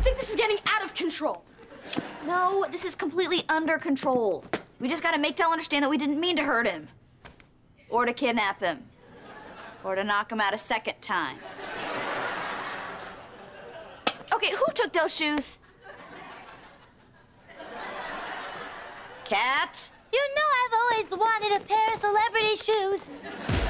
think this is getting out of control. No, this is completely under control. We just gotta make Del understand that we didn't mean to hurt him. Or to kidnap him. Or to knock him out a second time. Okay, who took Del's shoes? Cat? You know I've always wanted a pair of celebrity shoes.